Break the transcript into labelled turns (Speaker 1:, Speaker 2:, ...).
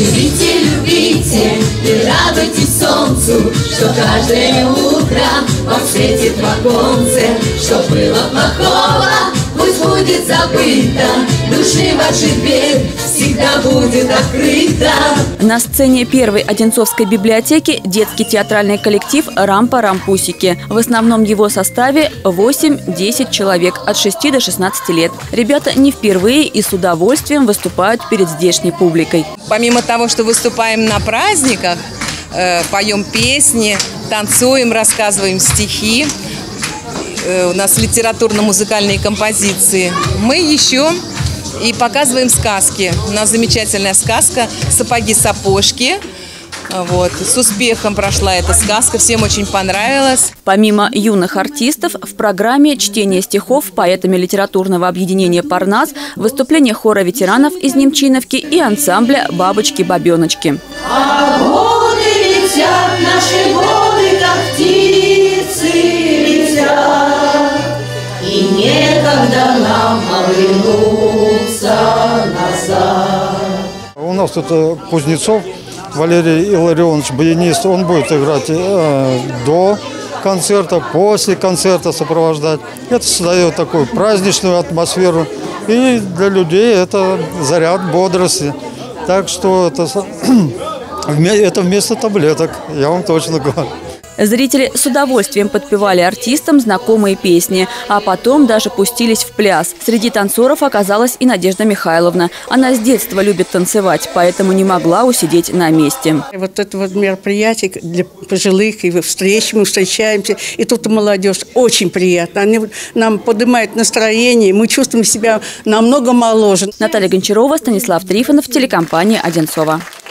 Speaker 1: Живите, любите и радуйтесь солнцу, что каждое утро вам светит в оконце. Что было плохого, пусть будет забыто, души вашей дверь всегда будет открыта.
Speaker 2: На сцене первой Одинцовской библиотеки детский театральный коллектив «Рампа-рампусики». В основном его составе 8-10 человек от 6 до 16 лет. Ребята не впервые и с удовольствием выступают перед здешней публикой.
Speaker 3: Помимо того, что выступаем на праздниках, поем песни, танцуем, рассказываем стихи, у нас литературно-музыкальные композиции, мы еще и показываем сказки. У нас замечательная сказка «Сапоги-сапожки». Вот. С успехом прошла эта сказка, всем очень понравилась.
Speaker 2: Помимо юных артистов, в программе чтение стихов поэтами литературного объединения «Парнас», выступление хора ветеранов из Немчиновки и ансамбля «Бабочки-бабеночки».
Speaker 1: А годы летят, наши годы, как птицы летят, и некогда нам оглянуться назад.
Speaker 4: У нас тут Кузнецов Валерий Илларионович, баянист, он будет играть до концерта, после концерта сопровождать. Это создает такую праздничную атмосферу. И для людей это заряд бодрости. Так что это вместо таблеток, я вам точно говорю.
Speaker 2: Зрители с удовольствием подпевали артистам знакомые песни, а потом даже пустились в пляс. Среди танцоров оказалась и Надежда Михайловна. Она с детства любит танцевать, поэтому не могла усидеть на месте.
Speaker 5: Вот это вот мероприятие для пожилых, и встреч, мы встречаемся, и тут молодежь. Очень приятно. Они нам поднимают настроение, мы чувствуем себя намного моложе.
Speaker 2: Наталья Гончарова, Станислав Трифонов, телекомпания «Одинцова».